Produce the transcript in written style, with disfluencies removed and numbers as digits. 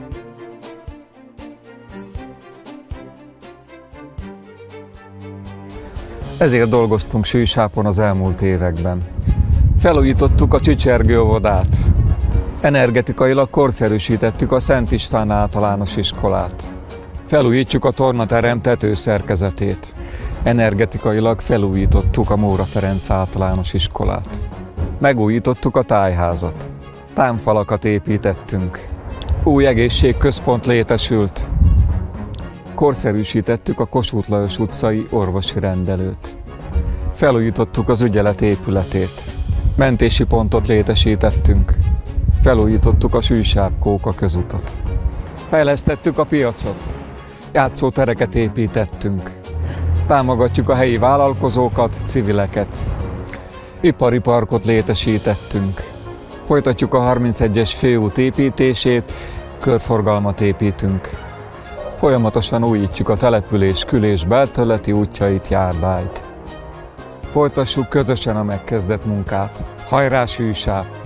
Ezért dolgoztunk Sűsápon az elmúlt években. Felújítottuk a Csicsergő óvodát. Energetikailag korszerűsítettük a Szent István általános iskolát. Felújítjuk a tornaterem tetőszerkezetét. Energetikailag felújítottuk a Móra Ferenc általános iskolát. Megújítottuk a tájházat. Támfalakat építettünk. Új egészségközpont létesült. Korszerűsítettük a Kossuth Lajos utcai orvosi rendelőt. Felújítottuk az ügyelet épületét. Mentési pontot létesítettünk. Felújítottuk a Sűsáp-Kóka közutat. Fejlesztettük a piacot. Játszótereket építettünk. Támogatjuk a helyi vállalkozókat, civileket. Ipari parkot létesítettünk. Folytatjuk a 31-es főút építését, körforgalmat építünk. Folyamatosan újítjuk a település kül- és belterületi útjait, járdáit. Folytassuk közösen a megkezdett munkát. Hajrá Sűsáp!